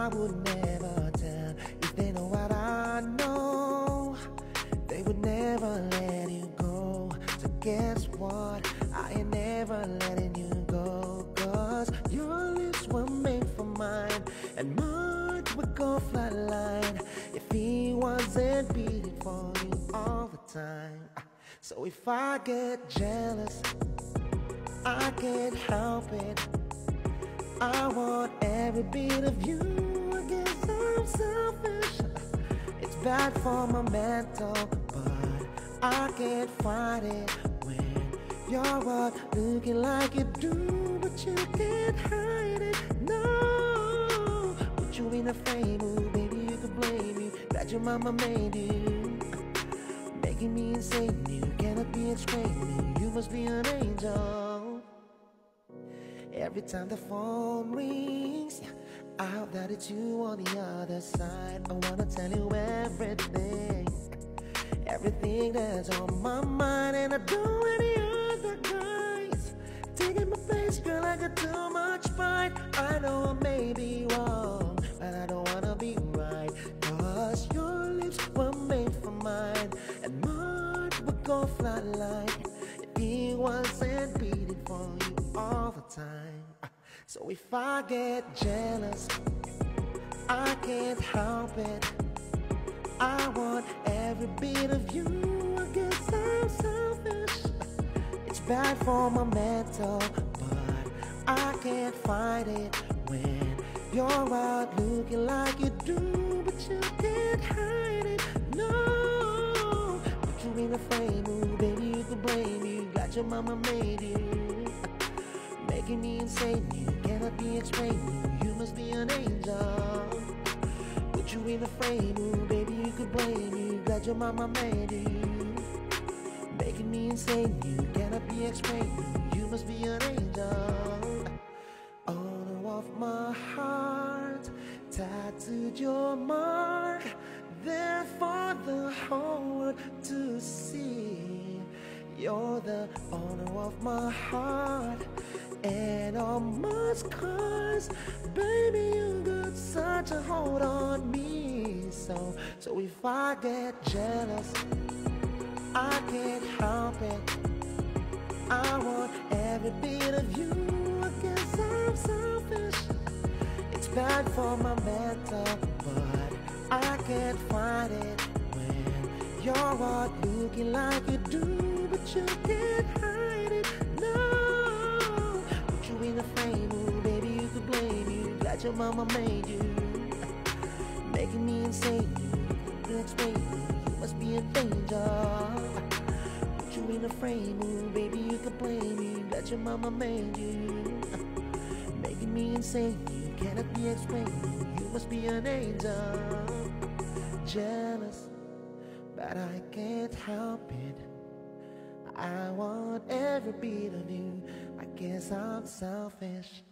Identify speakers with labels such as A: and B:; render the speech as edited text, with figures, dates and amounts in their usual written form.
A: would never tell. If they know what I know, they would never let you go. So guess what? I ain't never letting you go. Cause your lips were made for mine, and mine would go flatline if he wasn't beating for you all the time. So if I get jealous, I can't help it. I want every bit of you. I guess I'm selfish. It's bad for my mental, but I can't fight it when you're out looking like you do, but you can't hide it. No, put you in a frame, ooh, baby, you could blame me. Glad your mama made you, making me insane. You cannot be explained. You must be an angel. Every time the phone rings, I hope that it's you on the other side. I wanna tell you everything, everything that's on my mind. And I don't want any other guys taking my place, girl. I got too much pride. I know I may be wrong, but I don't wanna be right. Cause your lips were made for mine, and mine would go flatline if he wasn't beating for you all the time. So if I get jealous, I can't help it. I want every bit of you. I guess I'm selfish. It's bad for my mental, but I can't fight it when you're out looking like you do, but you can't hide it. No, put you in a frame, ooh, baby, you could blame me. Glad your mama made you, making me insane. You cannot be explained. You must be an angel. Put you in a frame, ooh, baby, you could blame me. Glad your mama made you, making me insane. You cannot be explained. You must be an angel. Owner of my heart, tattooed your mark there for the whole world to see. You're the owner of my heart and all my scars. Baby, you got such a hold on me. So if I get jealous, I can't help it. I want every bit of you. I guess I'm selfish. It's bad for my mental, but I can't fight it when you're out looking like you do, but you can't hide it. No, put you in a frame, ooh, baby, you could blame me. Glad your mama made you, making me insane. You can't explain me. You must be an angel. Put you in a frame, ooh, baby, you could blame me. Glad your mama made you, making me insane. You cannot be explained. You must be an angel. Jealous, but I can't help it. I want every bit of you. I guess I'm selfish.